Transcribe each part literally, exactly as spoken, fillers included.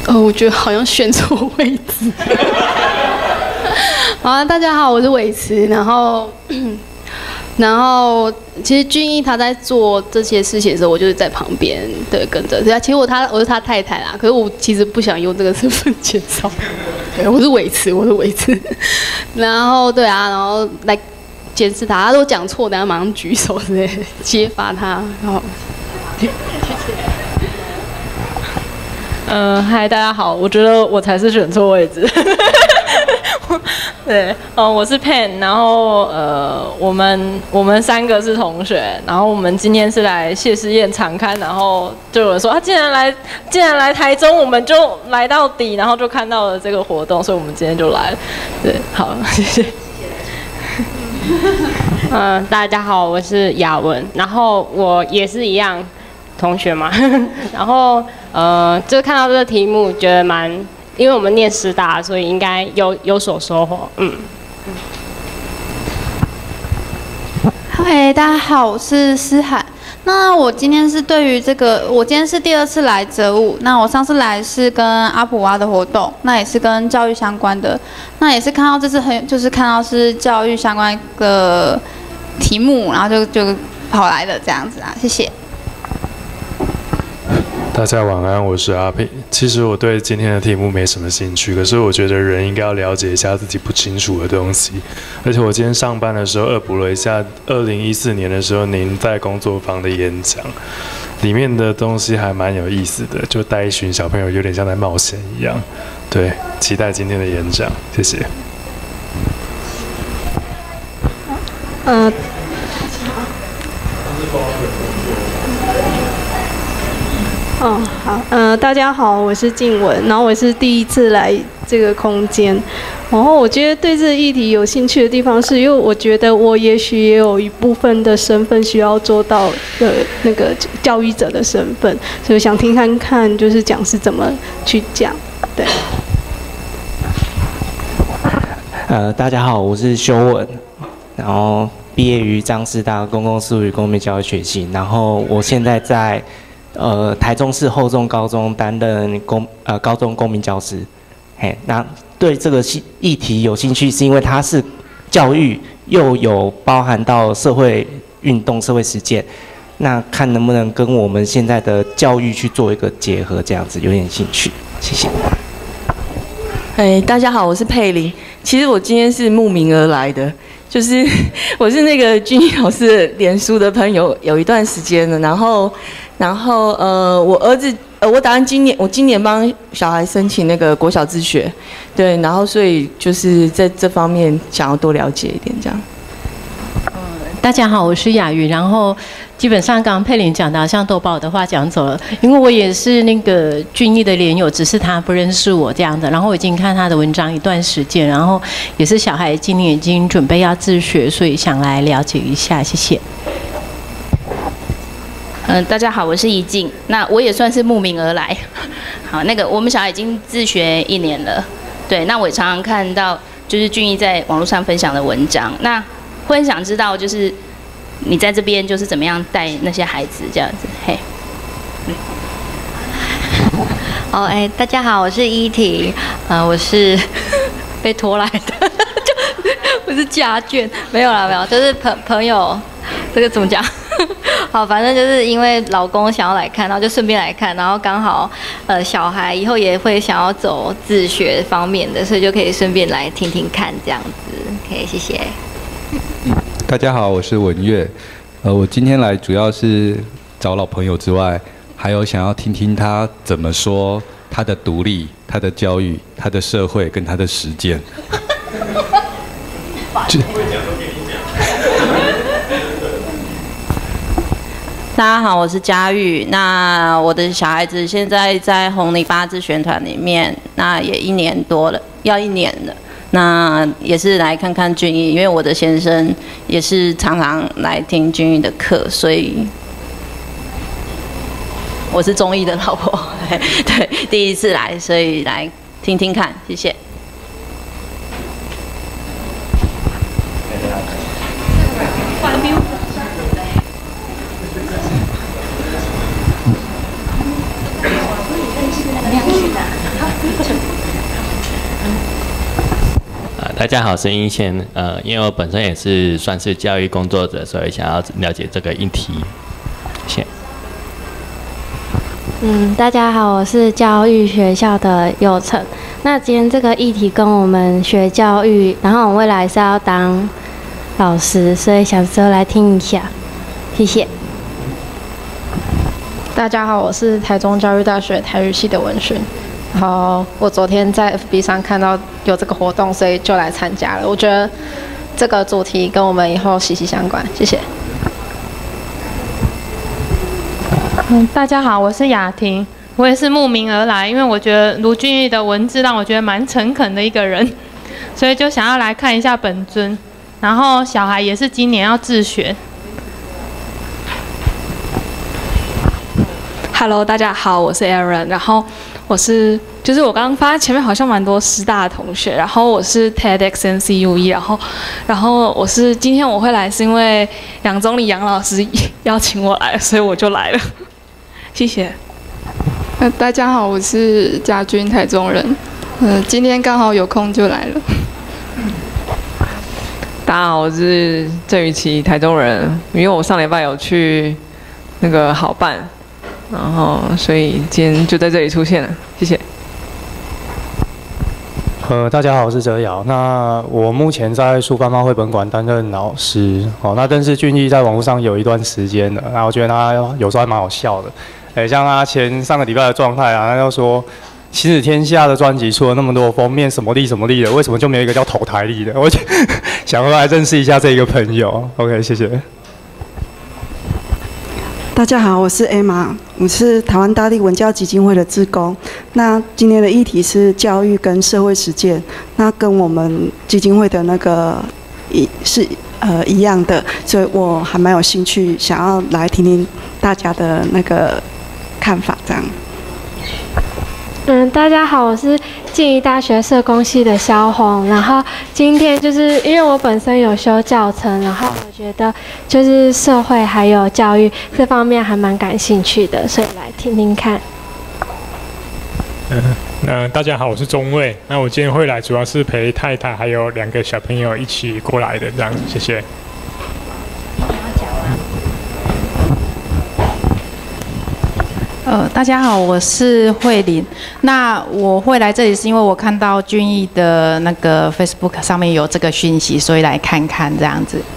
呃，我觉得好像选错位置。好啊，大家好，我是伟慈。然后，然后其实俊逸他在做这些事情的时候，我就是在旁边对跟着。对啊，其实我他我是他太太啦，可是我其实不想用这个身份介绍。对，我是伟慈，我是伟慈。然后对啊，然后来监视他，他都讲错，等下马上举手之类的揭发他。然后，谢谢。 呃，嗨，大家好，我觉得我才是选错位置。对，嗯，我是 Pen， 然后呃，我们我们三个是同学，然后我们今天是来谢师宴常刊，然后就有人说啊，既然来既然来台中，我们就来到底，然后就看到了这个活动，所以我们今天就来了。对，好，谢谢。 嗯、呃，大家好，我是雅文，然后我也是一样。同学嘛，然后呃，就看到这个题目，觉得蛮，因为我们念师大，所以应该有有所收获，嗯。 嗨，大家好，我是思涵。那我今天是对于这个，我今天是第二次来泽武。那我上次来是跟阿普蛙的活动，那也是跟教育相关的，那也是看到这次很就是看到是教育相关的题目，然后就就跑来了这样子啊，谢谢。 大家晚安，我是阿平。其实我对今天的题目没什么兴趣，可是我觉得人应该要了解一下自己不清楚的东西。而且我今天上班的时候恶补了一下二零一四年的时候您在工作坊的演讲，里面的东西还蛮有意思的，就带一群小朋友有点像在冒险一样。对，期待今天的演讲，谢谢。 嗯、呃。哦，好，呃，大家好，我是静文，然后我是第一次来这个空间，然后我觉得对这个议题有兴趣的地方是，因为我觉得我也许也有一部分的身份需要做到的那个教育者的身份，所以想听看看就是讲师怎么去讲，对。 呃，大家好，我是修文，然后毕业于彰师大公共事务与公民教育学系，然后我现在在。呃，台中市厚重高中担任公呃高中公民教师，嘿，那对这个议题有兴趣，是因为它是教育又有包含到社会运动、社会实践，那看能不能跟我们现在的教育去做一个结合，这样子有点兴趣，谢谢。 哎，大家好，我是佩玲。其实我今天是慕名而来的，就是我是那个俊逸老师的脸书的朋友，有一段时间了，然后。然后呃，我儿子呃，我打算今年我今年帮小孩申请那个国小自学，对，然后所以就是在这方面想要多了解一点这样。 嗯，大家好，我是雅云，然后基本上刚刚佩玲讲的，好像都把我的话讲走了，因为我也是那个俊逸的连友，只是他不认识我这样的，然后我已经看他的文章一段时间，然后也是小孩今年已经准备要自学，所以想来了解一下，谢谢。 嗯，大家好，我是怡静。那我也算是慕名而来。好，那个我们小孩已经自学一年了，对。那我也常常看到，就是俊逸在网络上分享的文章。那会很想知道，就是你在这边就是怎么样带那些孩子这样子，嘿。嗯、 哦，哎、欸，大家好，我是依婷，呃，我是被拖来的，就我是家眷，没有啦，没有，就是朋朋友，这个怎么讲？好，反正就是因为老公想要来看，然后就顺便来看，然后刚好呃小孩以后也会想要走自学方面的，所以就可以顺便来听听看这样子。OK， 谢谢。 大家好，我是文月，呃，我今天来主要是找老朋友之外，还有想要听听他怎么说他的独立、他的教育、他的社会跟他的实践。 大家好，我是佳玉。那我的小孩子现在在红泥巴自选团里面，那也一年多了，要一年了。那也是来看看俊逸，因为我的先生也是常常来听俊逸的课，所以我是中医的老婆，对，第一次来，所以来听听看，谢谢。 大家好，我是殷宪。呃，因为我本身也是算是教育工作者，所以想要了解这个议题。谢谢。 嗯，大家好，我是教育学校的佑成。那今天这个议题跟我们学教育，然后我未来是要当老师，所以想说来听一下，谢谢。 大家好，我是台中教育大学台语系的文勋。然后我昨天在 F B 上看到有这个活动，所以就来参加了。我觉得这个主题跟我们以后息息相关。谢谢。 嗯，大家好，我是雅婷，我也是慕名而来，因为我觉得卢俊义的文字让我觉得蛮诚恳的一个人，所以就想要来看一下本尊。然后小孩也是今年要自学。 Hello， 大家好，我是 Aaron， 然后我是就是我刚刚发现前面好像蛮多师大的同学，然后我是 TEDx M C U E， 然后然后我是今天我会来是因为杨总理杨老师邀请我来，所以我就来了。谢谢。 呃，大家好，我是家军，台中人。呃，今天刚好有空就来了。 大家好，我是郑雨琪，台中人。因为我上礼拜有去那个好办，然后所以今天就在这里出现了。谢谢。 呃，大家好，我是哲尧。那我目前在苏爸妈绘本馆担任老师。哦，那但是俊逸在网络上有一段时间了，然后我觉得他有时候还蛮好笑的。哎，像他前上个礼拜的状态啊，他就说，亲子天下的专辑出了那么多封面，什么力什么力的，为什么就没有一个叫投台力的？我想要来认识一下这一个朋友。OK， 谢谢。 大家好，我是 Emma， 我是台湾大地文教基金会的志工。那今天的议题是教育跟社会实践，那跟我们基金会的那个一是呃一样的，所以我还蛮有兴趣，想要来听听大家的那个看法，这样。 嗯，大家好，我是静宜大学社工系的萧红。然后今天就是因为我本身有修教程，然后我觉得就是社会还有教育这方面还蛮感兴趣的，所以来听听看。 嗯，那大家好，我是钟卫。那我今天会来主要是陪太太还有两个小朋友一起过来的，这样子，谢谢。 呃，大家好，我是慧玲。那我会来这里是因为我看到俊逸的那个 Facebook 上面有这个讯息，所以来看看这样子。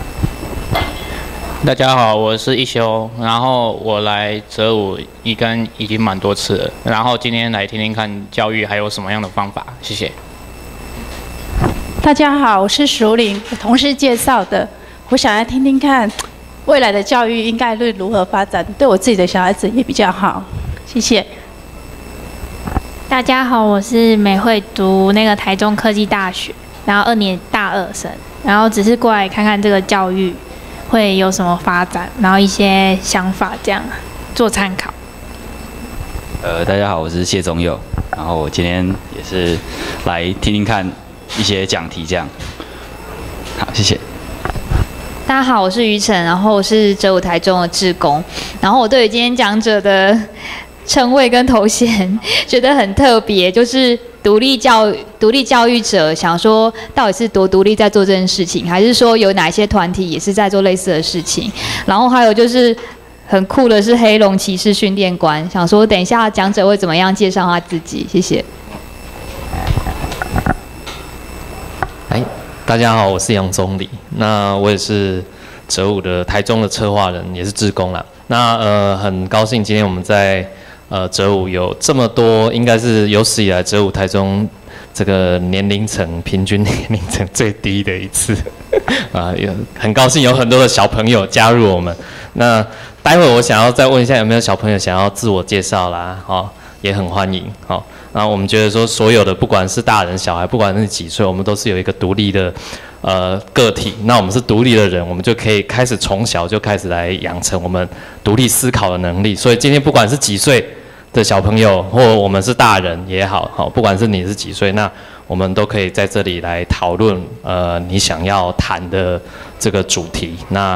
大家好，我是一休，然后我来哲武一根已经蛮多次了，然后今天来听听看教育还有什么样的方法，谢谢。 大家好，我是淑玲，我同事介绍的，我想来听听看。未来的教育应该会如何发展，对我自己的小孩子也比较好。谢谢。 大家好，我是美惠，读那个台中科技大学，然后二年大二生，然后只是过来看看这个教育会有什么发展，然后一些想法这样做参考。 呃，大家好，我是谢宗佑，然后我今天也是来听听看一些讲题这样。好，谢谢。 大家好，我是于晨，然后我是哲武台中的志工，然后我对于今天讲者的称谓跟头衔觉得很特别，就是独立教独立教育者，想说到底是多独立在做这件事情，还是说有哪些团体也是在做类似的事情？然后还有就是很酷的是黑龙骑士训练官，想说等一下讲者会怎么样介绍他自己？谢谢。 哎，大家好，我是杨宗理。那我也是哲武的台中的策划人，也是志工啦。那呃，很高兴今天我们在呃哲武有这么多，应该是有史以来哲武台中这个年龄层平均年龄层最低的一次啊，有很高兴有很多的小朋友加入我们。那待会我想要再问一下，有没有小朋友想要自我介绍啦？哦，也很欢迎。好，那我们觉得说，所有的不管是大人小孩，不管是几岁，我们都是有一个独立的。呃，个体，那我们是独立的人，我们就可以开始从小就开始来养成我们独立思考的能力。所以今天不管是几岁的小朋友，或我们是大人也好，好，不管是你是几岁，那我们都可以在这里来讨论，呃，你想要谈的这个主题。那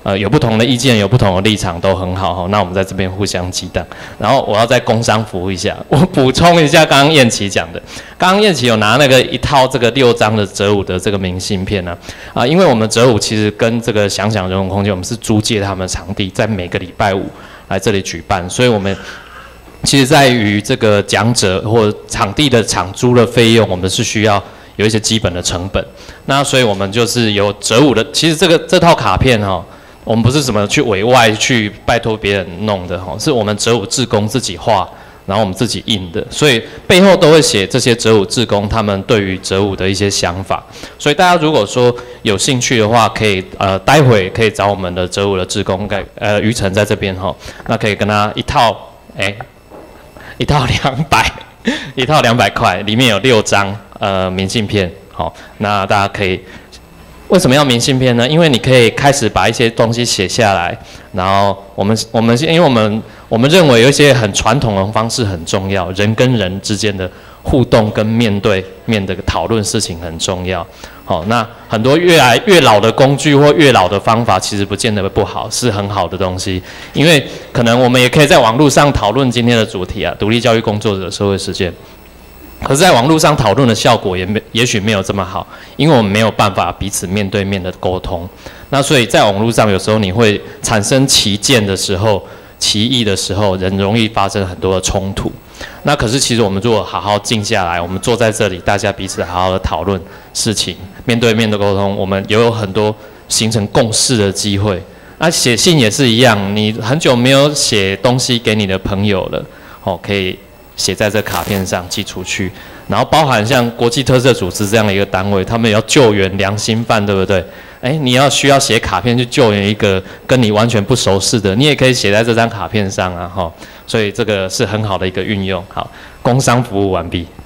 呃有不同的意见，有不同的立场都很好哈。那我们在这边互相激荡。然后我要再工商服务一下，我补充一下刚刚燕琪讲的，刚刚燕琪有拿那个一套这个六张的折舞的这个明信片呢，啊，因为我们折舞其实跟这个想想人文空间，我们是租借他们的场地，在每个礼拜五来这里举办，所以我们。其实在于这个讲者或场地的场租的费用，我们是需要有一些基本的成本。那所以我们就是有折舞的，其实这个这套卡片哈、哦，我们不是什么去委外去拜托别人弄的哈、哦，是我们折舞志工自己画，然后我们自己印的，所以背后都会写这些折舞志工他们对于折舞的一些想法。所以大家如果说有兴趣的话，可以呃待会可以找我们的折舞的志工，呃于晨在这边哈、哦，那可以跟他一套哎。一套两百，一套两百块，里面有六张呃明信片，好，那大家可以，为什么要明信片呢？因为你可以开始把一些东西写下来，然后我们我们因为我们我们认为有一些很传统的方式很重要，人跟人之间的互动跟面对面的讨论事情很重要。好，那很多越来越老的工具或越老的方法，其实不见得不好，是很好的东西。因为可能我们也可以在网络上讨论今天的主题啊，独立教育工作者社会实践。可是，在网络上讨论的效果也没，也许没有这么好，因为我们没有办法彼此面对面的沟通。那所以在网络上，有时候你会产生歧见的时候、歧义的时候，人容易发生很多的冲突。那可是，其实我们如果好好静下来，我们坐在这里，大家彼此好好的讨论事情，面对面的沟通，我们也有很多形成共识的机会。那写信也是一样，你很久没有写东西给你的朋友了，哦，可以写在这卡片上寄出去。然后包含像国际特色组织这样的一个单位，他们也要救援良心犯，对不对？哎，你要需要写卡片去救援一个跟你完全不熟识的，你也可以写在这张卡片上啊，哈。所以这个是很好的一个运用。好，工商服务完毕。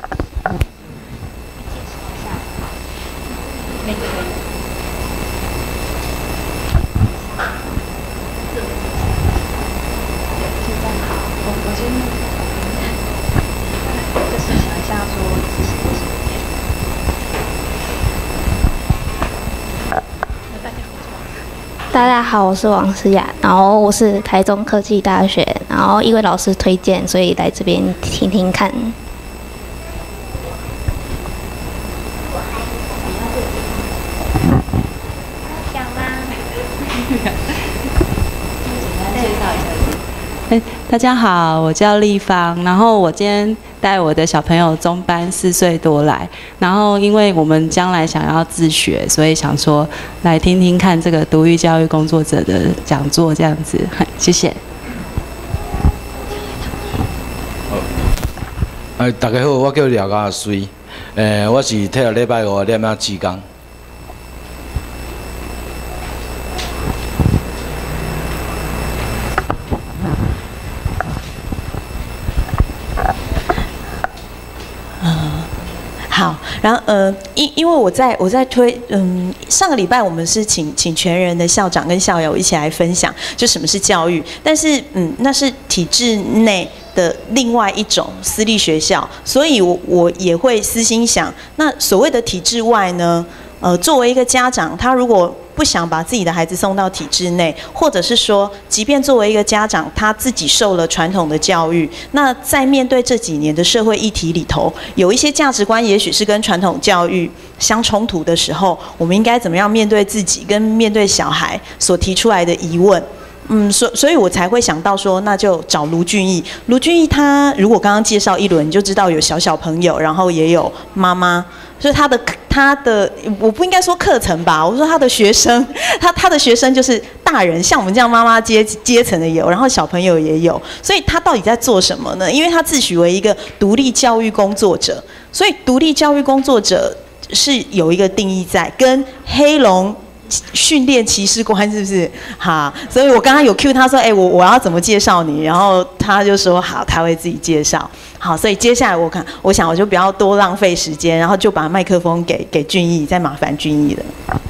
大家好，我是王思雅，然后我是台中科技大学，然后一位老师推荐，所以来这边听听看。 讲吗？ 哎，大家好，我叫丽芳，然后我今天带我的小朋友中班四岁多来，然后因为我们将来想要自学，所以想说来听听看这个独立教育工作者的讲座，这样子，谢谢。 哎，大家好，我叫廖家水，诶，我是体育礼拜五念啊志工。 好，然后呃，因因为我在我在推，嗯，上个礼拜我们是请请全人的校长跟校友一起来分享，就什么是教育，但是嗯，那是体制内的另外一种私立学校，所以我我也会私心想，那所谓的体制外呢，呃，作为一个家长，他如果不想把自己的孩子送到体制内，或者是说，即便作为一个家长，他自己受了传统的教育，那在面对这几年的社会议题里头，有一些价值观也许是跟传统教育相冲突的时候，我们应该怎么样面对自己跟面对小孩所提出来的疑问？嗯，所所以，我才会想到说，那就找卢俊义。卢俊义他如果刚刚介绍一轮，你就知道有小小朋友，然后也有妈妈，所以他的他的我不应该说课程吧，我说他的学生，他他的学生就是大人，像我们这样妈妈阶阶层的有，然后小朋友也有，所以他到底在做什么呢？因为他自诩为一个独立教育工作者，所以独立教育工作者是有一个定义在，跟黑龙训练骑士官是不是？好，所以我刚刚有 cue 他说，哎、欸，我我要怎么介绍你？然后他就说好，他会自己介绍。好，所以接下来我看，我想我就不要多浪费时间，然后就把麦克风给给俊逸，再麻烦俊逸了。